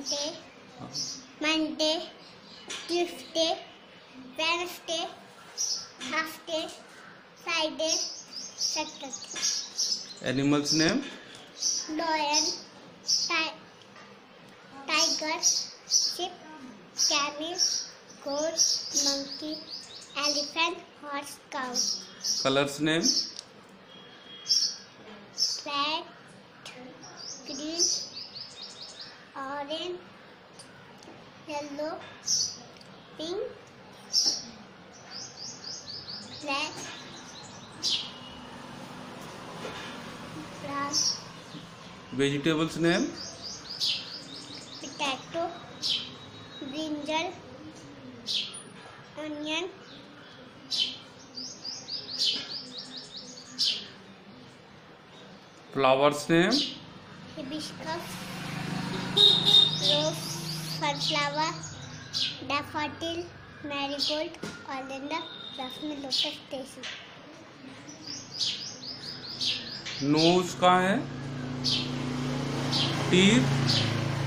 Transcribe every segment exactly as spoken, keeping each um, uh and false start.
Sunday, Monday, Tuesday, Wednesday, Thursday, Friday, Saturday. Animals name? Lion, ti- tiger, sheep, camel, goat, monkey, elephant, horse, cow. Colors name? Red, green, orange, yellow, pink, black, brown, Vegetables name? potato, brinjal, onion, Flowers name? hibiscus, rose, sunflower, daffodil, marigold, oleander, jasmine, lotus, daisy. Nose कहाँ है? Teeth?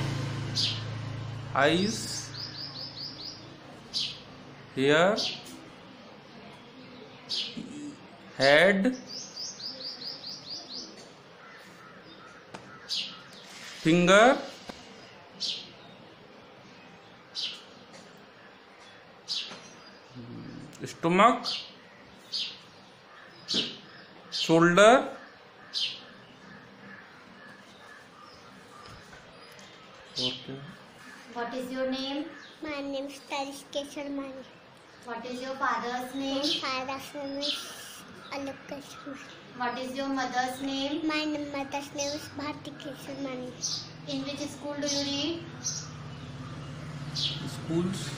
Eyes? Hair? Head? Finger? Stomach? Shoulder? Okay. What is your name? My name is Tanishq Kesharwani. What is your father's My name? father's name is Kesharwani. What is your mother's name? My mother's name is Bharti Kesharwani. In which school do you read? Schools?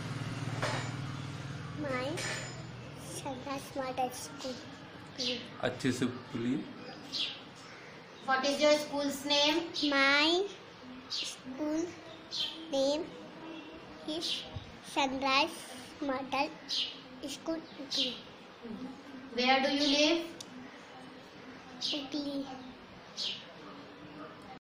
My Sardas Model School. अच्छे से बोलिए. What is your school's name? My school name is Sunrise Model School, Ugli. Where do you live? Ugli.